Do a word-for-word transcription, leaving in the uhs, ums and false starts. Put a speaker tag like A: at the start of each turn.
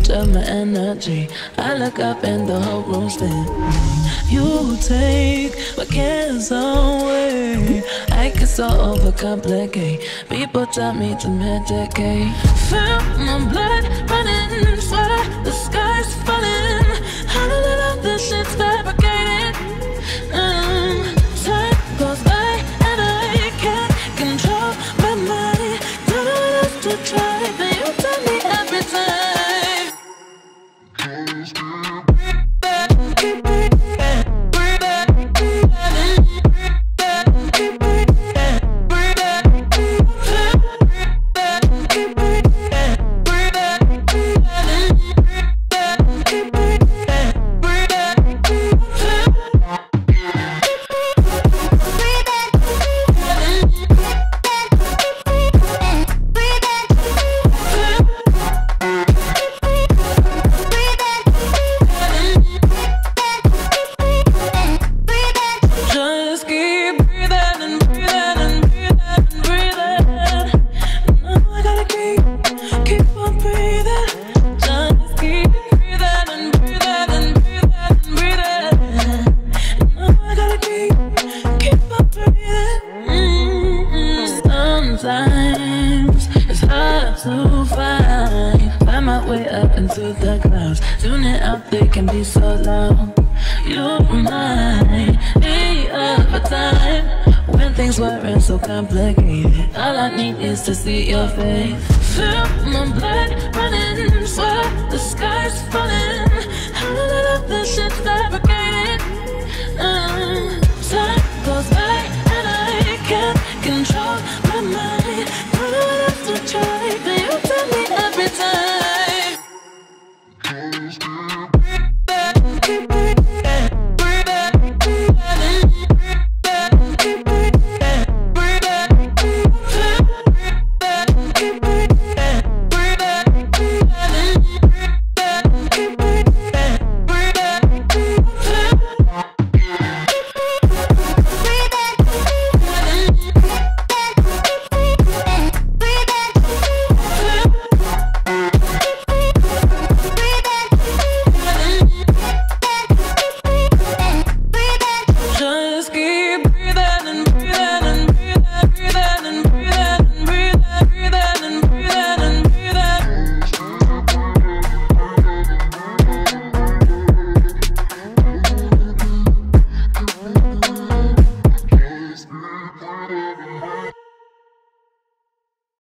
A: much of my energy. I look up and the whole room's spinning. You take my cares away. I get so overcomplicate. People tell me to medicate. Feel my blood running, swear the sky's falling. How do I know this shit's fabricated? Um, time goes by and I can't control my mind. Don't know what else to try, but you tell me every time. Keep breathing, breathing, breathing, keep breathing, breathing, keep breathing, breathing, keep breathing, just keep breathing and breathing and breathing and breathing. No, I gotta keep, keep on breathing. Just keep breathing and breathing and breathing and breathing. No, I gotta keep, keep on breathing. Mm-hmm. Sometimes it's hard to find, find my way up into the clouds. Tuning out, they can be so loud. You remind me of a time when things weren't so complicated. All I need is to see your face. Feel my blood running, swear the sky's falling. How do I know this shit's fabricated? Um, time goes by and I can't control